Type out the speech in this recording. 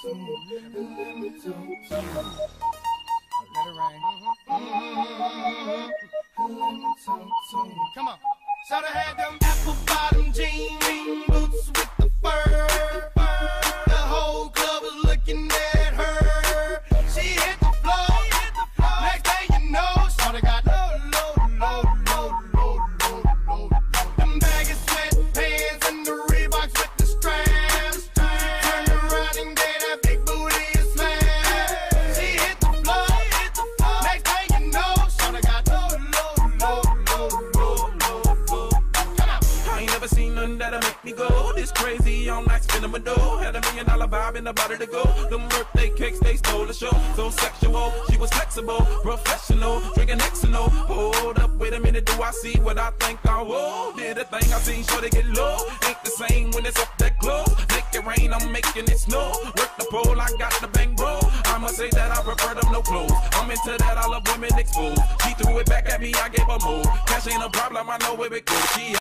Come on. Shoulda had them apple bottom jean boots with the fur. The whole club was looking at her. She hit the floor. Next thing you know, shoulda got low. Them baggy sweatpants and the Reeboks with the straps. Turned around and gave that big booty a smash. She hit the floor. Next thing you know, shoulda got low. I ain't never seen nothing that'll make me go this crazy on night spinning my dough. Had $1 million vibe in the body to go. Them birthday cakes, they stole the show. So sexual, she was flexible, professional, drinking Xano. Hold up, wait a minute, do I see what I think I will? Did a thing I seen, sure they get low. Ain't the same when it's up that close. Make it rain, I'm making it snow. Work the pole, I got the bang bro. I must say that I prefer them no clothes. I'm into that, I love women exposed. She threw it back at me, I gave her more. Cash ain't a problem, I know where it goes. She